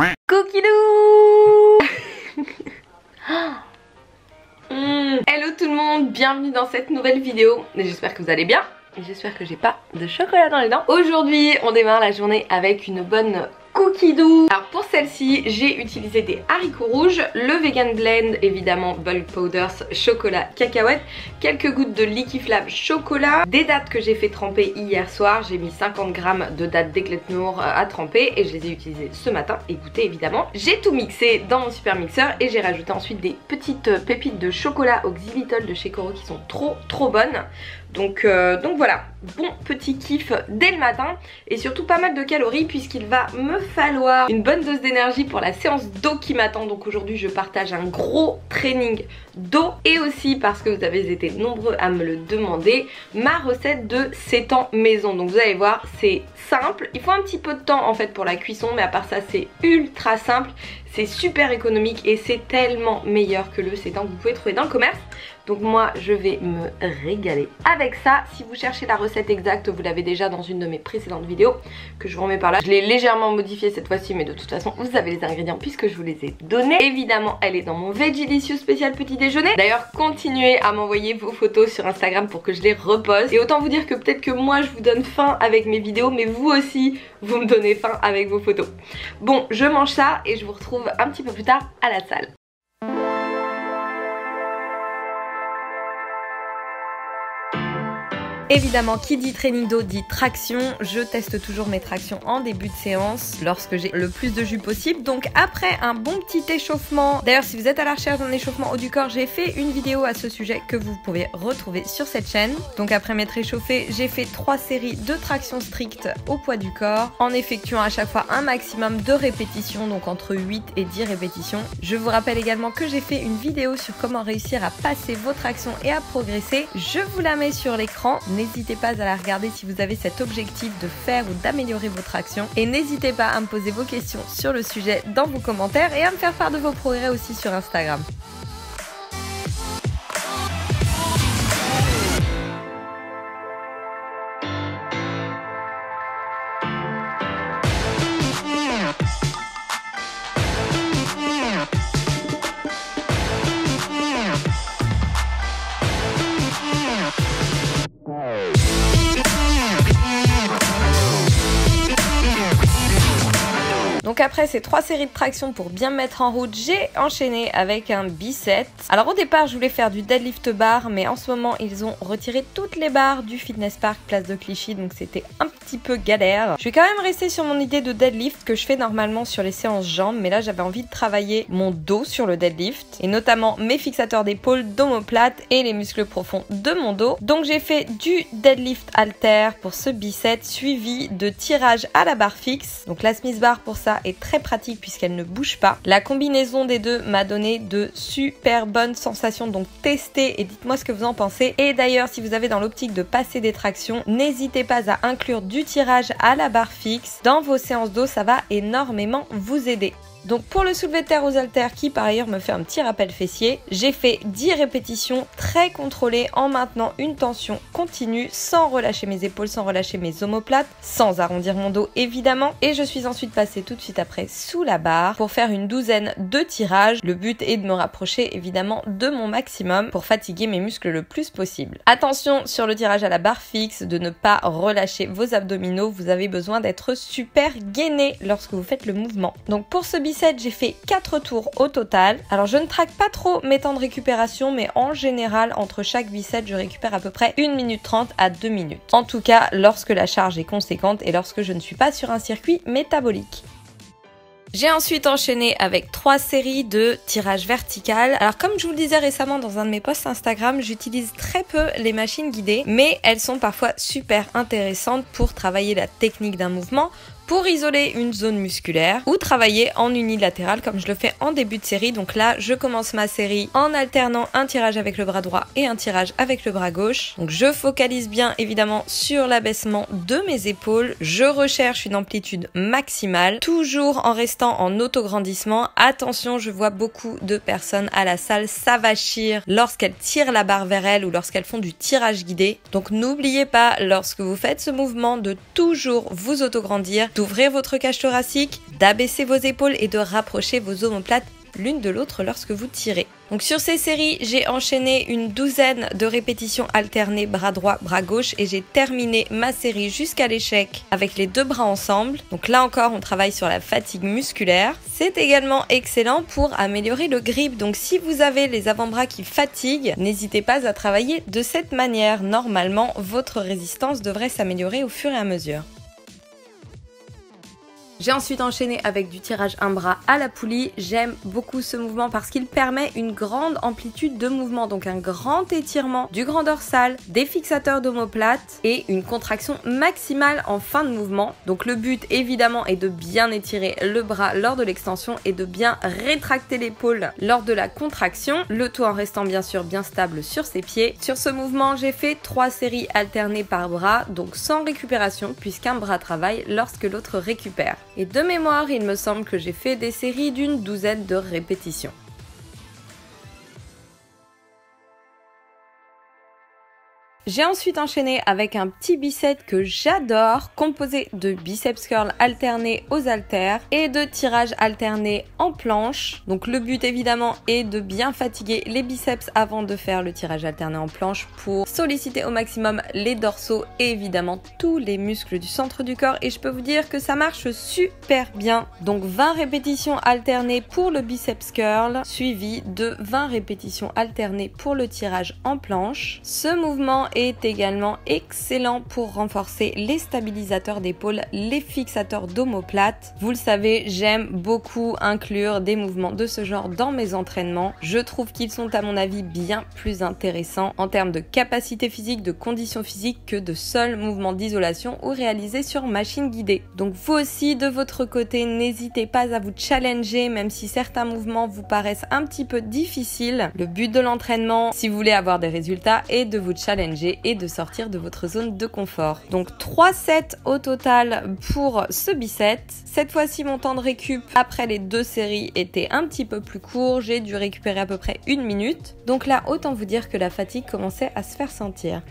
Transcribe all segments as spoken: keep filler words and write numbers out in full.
Coquilou. mm. Hello tout le monde, bienvenue dans cette nouvelle vidéo. J'espère que vous allez bien. J'espère que j'ai pas de chocolat dans les dents. Aujourd'hui on démarre la journée avec une bonne cookie doux. Alors pour celle-ci j'ai utilisé des haricots rouges, le vegan blend évidemment bulk powders chocolat cacahuète, quelques gouttes de liquiflab chocolat, des dattes que j'ai fait tremper hier soir. J'ai mis cinquante grammes de dattes d'éclate nour à tremper et je les ai utilisées ce matin et goûtées évidemment. J'ai tout mixé dans mon super mixeur et j'ai rajouté ensuite des petites pépites de chocolat au xylitol de chez Coro qui sont trop trop bonnes. Donc, euh, donc voilà, bon petit kiff dès le matin et surtout pas mal de calories puisqu'il va me falloir une bonne dose d'énergie pour la séance d'eau qui m'attend. Donc aujourd'hui je partage un gros training d'eau et aussi parce que vous avez été nombreux à me le demander, ma recette de sétan maison. Donc vous allez voir, c'est simple, il faut un petit peu de temps en fait pour la cuisson mais à part ça c'est ultra simple. C'est super économique et c'est tellement meilleur que le sétan que vous pouvez trouver dans le commerce. Donc moi je vais me régaler avec ça. Si vous cherchez la recette exacte, vous l'avez déjà dans une de mes précédentes vidéos que je vous remets par là. Je l'ai légèrement modifiée cette fois-ci mais de toute façon vous avez les ingrédients puisque je vous les ai donnés. Évidemment elle est dans mon Vegilicious spécial petit déjeuner. D'ailleurs continuez à m'envoyer vos photos sur Instagram pour que je les reposte. Et autant vous dire que peut-être que moi je vous donne faim avec mes vidéos mais vous aussi vous me donnez faim avec vos photos. Bon je mange ça et je vous retrouve un petit peu plus tard à la salle. Évidemment, qui dit training d'eau dit traction. Je teste toujours mes tractions en début de séance lorsque j'ai le plus de jus possible. Donc après un bon petit échauffement, d'ailleurs si vous êtes à la recherche d'un échauffement haut du corps, j'ai fait une vidéo à ce sujet que vous pouvez retrouver sur cette chaîne. Donc après m'être échauffé, j'ai fait trois séries de tractions strictes au poids du corps en effectuant à chaque fois un maximum de répétitions, donc entre huit et dix répétitions. Je vous rappelle également que j'ai fait une vidéo sur comment réussir à passer vos tractions et à progresser. Je vous la mets sur l'écran. N'hésitez pas à la regarder si vous avez cet objectif de faire ou d'améliorer votre action. Et n'hésitez pas à me poser vos questions sur le sujet dans vos commentaires et à me faire part de vos progrès aussi sur Instagram. Donc après ces trois séries de tractions pour bien me mettre en route, j'ai enchaîné avec un bicep. Alors au départ je voulais faire du deadlift bar mais en ce moment ils ont retiré toutes les barres du Fitness Park place de Clichy donc c'était un petit peu galère. Je vais quand même rester sur mon idée de deadlift que je fais normalement sur les séances jambes mais là j'avais envie de travailler mon dos sur le deadlift et notamment mes fixateurs d'épaule, d'omoplate et les muscles profonds de mon dos. Donc j'ai fait du deadlift halter pour ce bicep suivi de tirage à la barre fixe. Donc la Smith bar pour ça est très pratique puisqu'elle ne bouge pas. La combinaison des deux m'a donné de super bonnes sensations, donc testez et dites-moi ce que vous en pensez. Et d'ailleurs si vous avez dans l'optique de passer des tractions, n'hésitez pas à inclure du tirage à la barre fixe dans vos séances d'eau, ça va énormément vous aider. Donc pour le soulevé de terre aux haltères qui par ailleurs me fait un petit rappel fessier, j'ai fait dix répétitions très contrôlées en maintenant une tension continue sans relâcher mes épaules, sans relâcher mes omoplates, sans arrondir mon dos évidemment. Et je suis ensuite passée tout de suite après sous la barre pour faire une douzaine de tirages. Le but est de me rapprocher évidemment de mon maximum pour fatiguer mes muscles le plus possible. Attention sur le tirage à la barre fixe de ne pas relâcher vos abdominaux, vous avez besoin d'être super gainé lorsque vous faites le mouvement. Donc pour ce bicep j'ai fait quatre tours au total. Alors je ne traque pas trop mes temps de récupération mais en général entre chaque bicep je récupère à peu près une minute trente à deux minutes. En tout cas lorsque la charge est conséquente et lorsque je ne suis pas sur un circuit métabolique. J'ai ensuite enchaîné avec trois séries de tirage vertical. Alors comme je vous le disais récemment dans un de mes posts Instagram, j'utilise très peu les machines guidées mais elles sont parfois super intéressantes pour travailler la technique d'un mouvement, pour isoler une zone musculaire ou travailler en unilatéral comme je le fais en début de série. Donc là je commence ma série en alternant un tirage avec le bras droit et un tirage avec le bras gauche. Donc je focalise bien évidemment sur l'abaissement de mes épaules, je recherche une amplitude maximale toujours en restant en autograndissement. Attention, je vois beaucoup de personnes à la salle s'avachir lorsqu'elles tirent la barre vers elles ou lorsqu'elles font du tirage guidé. Donc n'oubliez pas lorsque vous faites ce mouvement de toujours vous autograndir, d'ouvrir votre cage thoracique, d'abaisser vos épaules et de rapprocher vos omoplates l'une de l'autre lorsque vous tirez. Donc sur ces séries, j'ai enchaîné une douzaine de répétitions alternées bras droit, bras gauche et j'ai terminé ma série jusqu'à l'échec avec les deux bras ensemble. Donc là encore, on travaille sur la fatigue musculaire. C'est également excellent pour améliorer le grip. Donc si vous avez les avant-bras qui fatiguent, n'hésitez pas à travailler de cette manière. Normalement, votre résistance devrait s'améliorer au fur et à mesure. J'ai ensuite enchaîné avec du tirage un bras à la poulie. J'aime beaucoup ce mouvement parce qu'il permet une grande amplitude de mouvement, donc un grand étirement du grand dorsal, des fixateurs d'omoplate et une contraction maximale en fin de mouvement. Donc le but évidemment est de bien étirer le bras lors de l'extension et de bien rétracter l'épaule lors de la contraction, le tout en restant bien sûr bien stable sur ses pieds. Sur ce mouvement, j'ai fait trois séries alternées par bras, donc sans récupération puisqu'un bras travaille lorsque l'autre récupère. Et de mémoire, il me semble que j'ai fait des séries d'une douzaine de répétitions. J'ai ensuite enchaîné avec un petit bicep que j'adore, composé de biceps curl alternés aux haltères et de tirage alterné en planche. Donc le but évidemment est de bien fatiguer les biceps avant de faire le tirage alterné en planche pour solliciter au maximum les dorsaux et évidemment tous les muscles du centre du corps. Et je peux vous dire que ça marche super bien. Donc vingt répétitions alternées pour le biceps curl, suivi de vingt répétitions alternées pour le tirage en planche. Ce mouvement est également excellent pour renforcer les stabilisateurs d'épaule, les fixateurs d'omoplate. Vous le savez, j'aime beaucoup inclure des mouvements de ce genre dans mes entraînements. Je trouve qu'ils sont à mon avis bien plus intéressants en termes de capacité physique, de conditions physiques que de seuls mouvements d'isolation ou réalisés sur machine guidée. Donc vous aussi de votre côté, n'hésitez pas à vous challenger même si certains mouvements vous paraissent un petit peu difficiles. Le but de l'entraînement, si vous voulez avoir des résultats, est de vous challenger et de sortir de votre zone de confort. Donc trois sets au total pour ce bicep. Cette fois-ci, mon temps de récup après les deux séries était un petit peu plus court. J'ai dû récupérer à peu près une minute. Donc là, autant vous dire que la fatigue commençait à se faire sentir.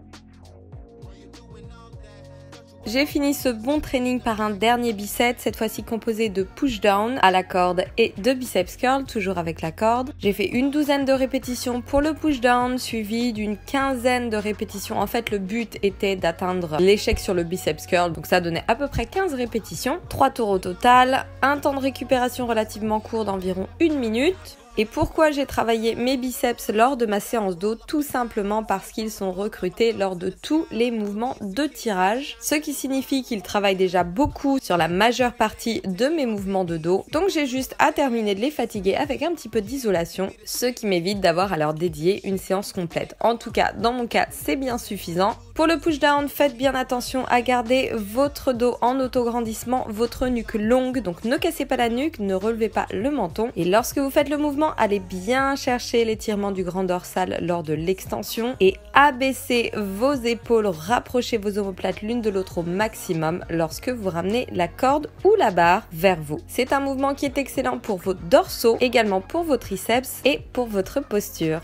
J'ai fini ce bon training par un dernier bicep, cette fois-ci composé de push-down à la corde et de biceps curl, toujours avec la corde. J'ai fait une douzaine de répétitions pour le push-down, suivi d'une quinzaine de répétitions. En fait, le but était d'atteindre l'échec sur le biceps curl, donc ça donnait à peu près quinze répétitions. trois tours au total, un temps de récupération relativement court d'environ une minute. Et pourquoi j'ai travaillé mes biceps lors de ma séance dos? Tout simplement parce qu'ils sont recrutés lors de tous les mouvements de tirage, ce qui signifie qu'ils travaillent déjà beaucoup sur la majeure partie de mes mouvements de dos. Donc j'ai juste à terminer de les fatiguer avec un petit peu d'isolation, ce qui m'évite d'avoir à leur dédier une séance complète. En tout cas, dans mon cas, c'est bien suffisant. Pour le push-down, faites bien attention à garder votre dos en autograndissement, votre nuque longue, donc ne cassez pas la nuque, ne relevez pas le menton. Et lorsque vous faites le mouvement, allez bien chercher l'étirement du grand dorsal lors de l'extension et abaissez vos épaules, rapprochez vos omoplates l'une de l'autre au maximum lorsque vous ramenez la corde ou la barre vers vous. C'est un mouvement qui est excellent pour vos dorsaux, également pour vos triceps et pour votre posture.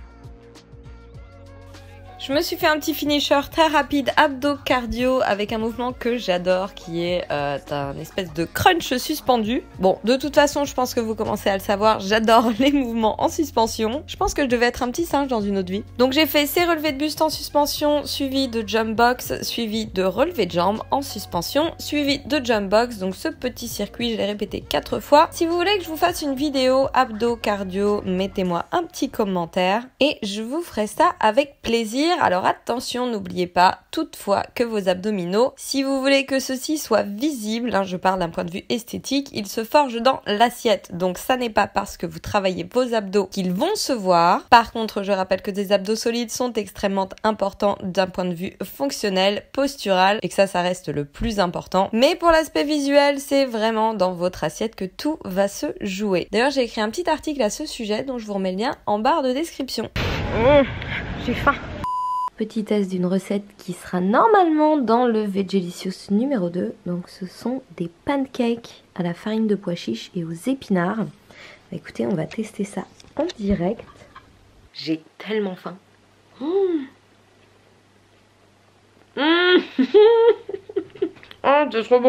Je me suis fait un petit finisher très rapide abdos cardio avec un mouvement que j'adore qui est euh, un espèce de crunch suspendu. Bon, de toute façon, je pense que vous commencez à le savoir, j'adore les mouvements en suspension. Je pense que je devais être un petit singe dans une autre vie. Donc j'ai fait ces relevés de buste en suspension, suivi de jump box, suivi de relevés de jambes en suspension, suivi de jump box. Donc ce petit circuit, je l'ai répété quatre fois. Si vous voulez que je vous fasse une vidéo abdos cardio, mettez-moi un petit commentaire et je vous ferai ça avec plaisir. Alors attention, n'oubliez pas toutefois que vos abdominaux, si vous voulez que ceci soit visible, hein, je parle d'un point de vue esthétique, ils se forgent dans l'assiette. Donc ça n'est pas parce que vous travaillez vos abdos qu'ils vont se voir. Par contre, je rappelle que des abdos solides sont extrêmement importants d'un point de vue fonctionnel, postural, et que ça, ça reste le plus important. Mais pour l'aspect visuel, c'est vraiment dans votre assiette que tout va se jouer. D'ailleurs, j'ai écrit un petit article à ce sujet dont je vous remets le lien en barre de description. Mmh, j'ai faim. Petit test d'une recette qui sera normalement dans le Vegelicious numéro deux. Donc ce sont des pancakes à la farine de pois chiches et aux épinards. Bah, écoutez, on va tester ça en direct. J'ai tellement faim. Mmh. Mmh. Oh, c'est trop bon.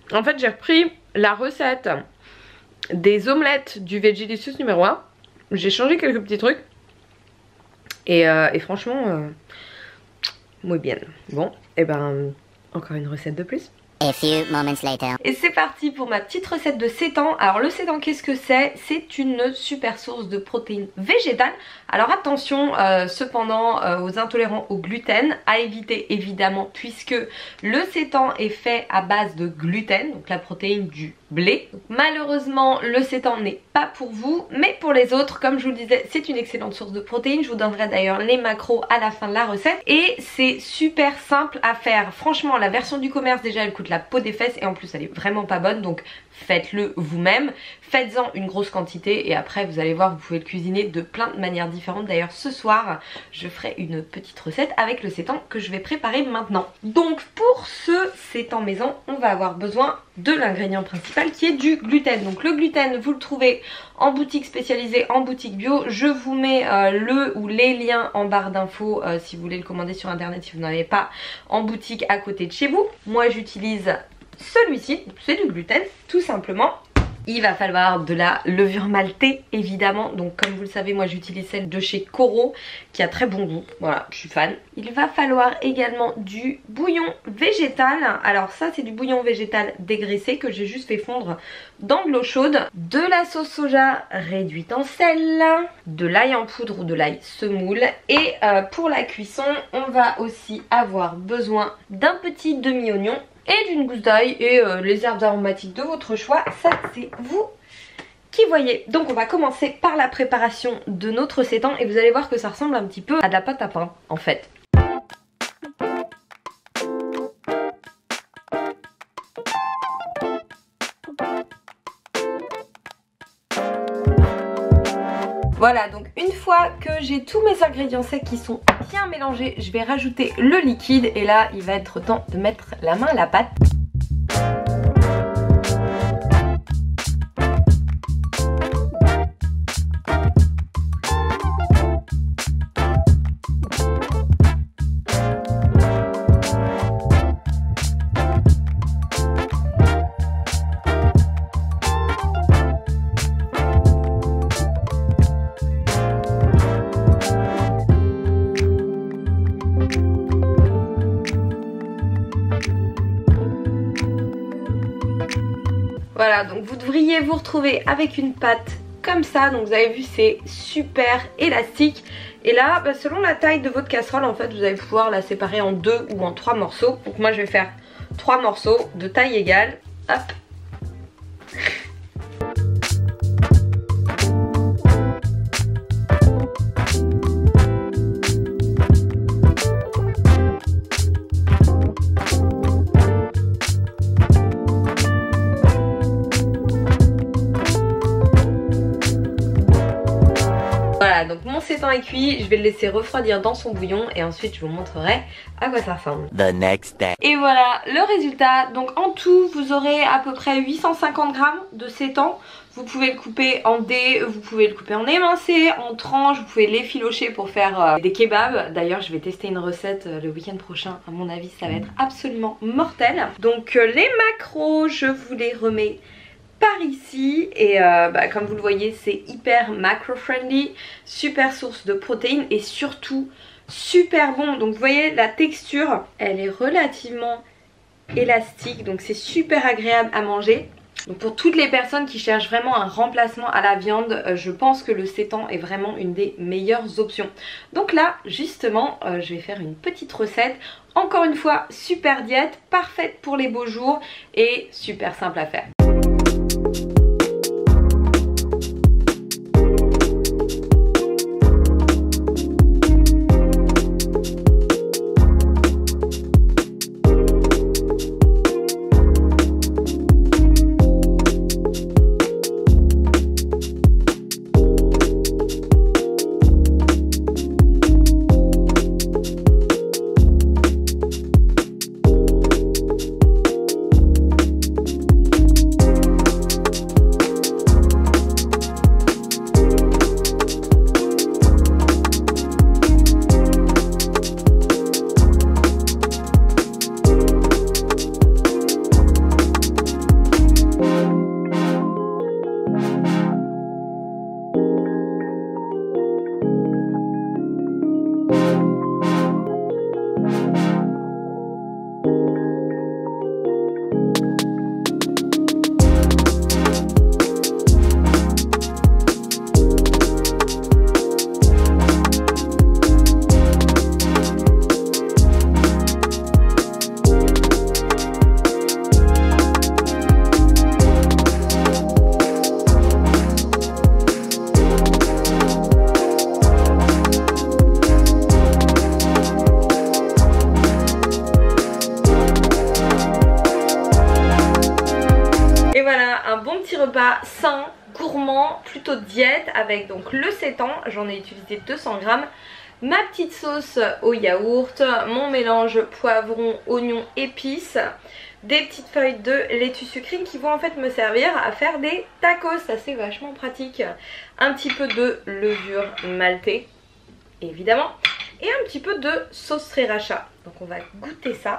En fait j'ai repris la recette des omelettes du Vegelicious numéro un. J'ai changé quelques petits trucs. Et, euh, et franchement, euh, muy bien. Bon, et ben encore une recette de plus. A few moments later. Et c'est parti pour ma petite recette de sétan. Alors le sétan, qu'est-ce que c'est? C'est une super source de protéines végétales. Alors attention euh, cependant euh, aux intolérants au gluten, à éviter évidemment, puisque le sétan est fait à base de gluten, donc la protéine du blé. Donc, malheureusement le sétan n'est pas pour vous, mais pour les autres, comme je vous le disais, c'est une excellente source de protéines. Je vous donnerai d'ailleurs les macros à la fin de la recette. Et c'est super simple à faire. Franchement, la version du commerce déjà elle coûte la peau des fesses et en plus elle est vraiment pas bonne, donc faites-le vous-même. Faites-en une grosse quantité et après vous allez voir, vous pouvez le cuisiner de plein de manières différentes. D'ailleurs ce soir je ferai une petite recette avec le sétan que je vais préparer maintenant. Donc pour ce sétan maison, on va avoir besoin de l'ingrédient principal qui est du gluten. Donc le gluten vous le trouvez en boutique spécialisée, en boutique bio. Je vous mets euh, le ou les liens en barre d'infos euh, si vous voulez le commander sur internet, si vous n'en avez pas en boutique à côté de chez vous. Moi j'utilise celui-ci, c'est du gluten tout simplement. Il va falloir de la levure maltée évidemment, donc comme vous le savez moi j'utilise celle de chez Coro qui a très bon goût, voilà je suis fan. Il va falloir également du bouillon végétal, alors ça c'est du bouillon végétal dégraissé que j'ai juste fait fondre dans de l'eau chaude, de la sauce soja réduite en sel, de l'ail en poudre ou de l'ail semoule et euh, pour la cuisson on va aussi avoir besoin d'un petit demi-oignon et d'une gousse d'ail et euh, les herbes aromatiques de votre choix, ça c'est vous qui voyez. Donc on va commencer par la préparation de notre sétan et vous allez voir que ça ressemble un petit peu à de la pâte à pain en fait. Voilà, donc une fois que j'ai tous mes ingrédients secs qui sont bien mélangés, je vais rajouter le liquide et là il va être temps de mettre la main à la pâte. Voilà, donc vous devriez vous retrouver avec une pâte comme ça. Donc vous avez vu, c'est super élastique. Et là, bah, selon la taille de votre casserole, en fait, vous allez pouvoir la séparer en deux ou en trois morceaux. Donc moi, je vais faire trois morceaux de taille égale. Hop. Voilà, donc mon sétan est cuit, je vais le laisser refroidir dans son bouillon et ensuite je vous montrerai à quoi ça ressemble. The next day. Et voilà le résultat. Donc en tout vous aurez à peu près huit cent cinquante grammes de sétan. Vous pouvez le couper en dés, vous pouvez le couper en émincé, en tranches, vous pouvez l'effilocher pour faire euh, des kebabs. D'ailleurs je vais tester une recette euh, le week-end prochain, à mon avis ça va être absolument mortel. Donc euh, les macros je vous les remets par ici et euh, bah, comme vous le voyez c'est hyper macro-friendly, super source de protéines et surtout super bon. Donc vous voyez la texture elle est relativement élastique donc c'est super agréable à manger. Donc pour toutes les personnes qui cherchent vraiment un remplacement à la viande, euh, je pense que le sétan est vraiment une des meilleures options. Donc là justement euh, je vais faire une petite recette. Encore une fois super diète, parfaite pour les beaux jours et super simple à faire. voilà, un bon petit repas sain, gourmand, plutôt diète, avec donc le sétan, j'en ai utilisé deux cents grammes, ma petite sauce au yaourt, mon mélange poivron, oignon, épices, des petites feuilles de laitue sucrine qui vont en fait me servir à faire des tacos, ça c'est vachement pratique, un petit peu de levure maltée évidemment et un petit peu de sauce sriracha, donc on va goûter ça.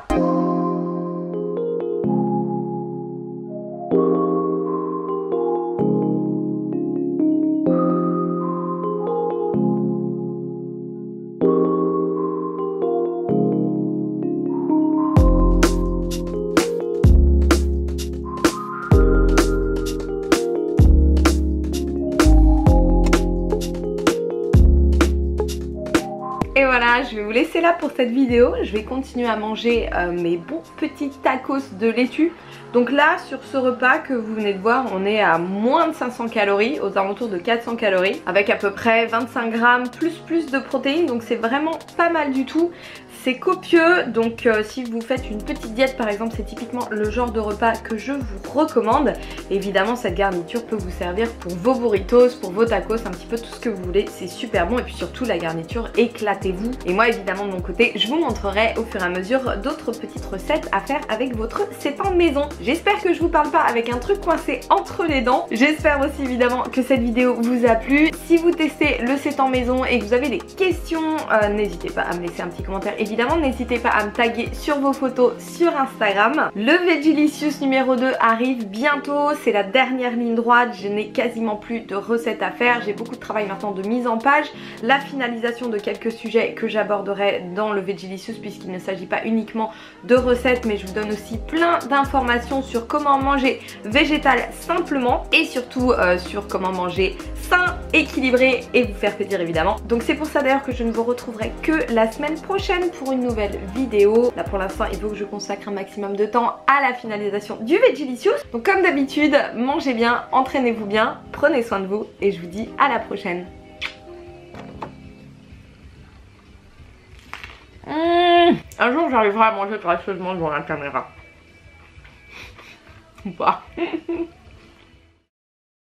Et voilà, je vais vous laisser là pour cette vidéo. Je vais continuer à manger euh, mes bons petits tacos de laitue. Donc là, sur ce repas que vous venez de voir, on est à moins de cinq cents calories, aux alentours de quatre cents calories, avec à peu près vingt-cinq grammes plus plus de protéines. Donc c'est vraiment pas mal du tout. C'est copieux, donc euh, si vous faites une petite diète par exemple, c'est typiquement le genre de repas que je vous recommande. Évidemment, cette garniture peut vous servir pour vos burritos, pour vos tacos, un petit peu tout ce que vous voulez. C'est super bon et puis surtout la garniture, éclatez-vous. Et moi évidemment de mon côté, je vous montrerai au fur et à mesure d'autres petites recettes à faire avec votre sétan maison. J'espère que je vous parle pas avec un truc coincé entre les dents. J'espère aussi évidemment que cette vidéo vous a plu. Si vous testez le sétan maison et que vous avez des questions, euh, n'hésitez pas à me laisser un petit commentaire. Évidemment, n'hésitez pas à me taguer sur vos photos sur Instagram. Le Vegelicious numéro deux arrive bientôt, c'est la dernière ligne droite, je n'ai quasiment plus de recettes à faire, j'ai beaucoup de travail maintenant de mise en page, la finalisation de quelques sujets que j'aborderai dans le Vegelicious puisqu'il ne s'agit pas uniquement de recettes mais je vous donne aussi plein d'informations sur comment manger végétal simplement et surtout euh, sur comment manger sain, équilibré et vous faire plaisir évidemment. Donc c'est pour ça d'ailleurs que je ne vous retrouverai que la semaine prochaine pour une nouvelle vidéo. Là pour l'instant il faut que je consacre un maximum de temps à la finalisation du Vegelicious. Donc comme d'habitude, mangez bien, entraînez-vous bien, prenez soin de vous et je vous dis à la prochaine. Mmh. Un jour j'arriverai à manger gracieusement devant la caméra. Ou pas.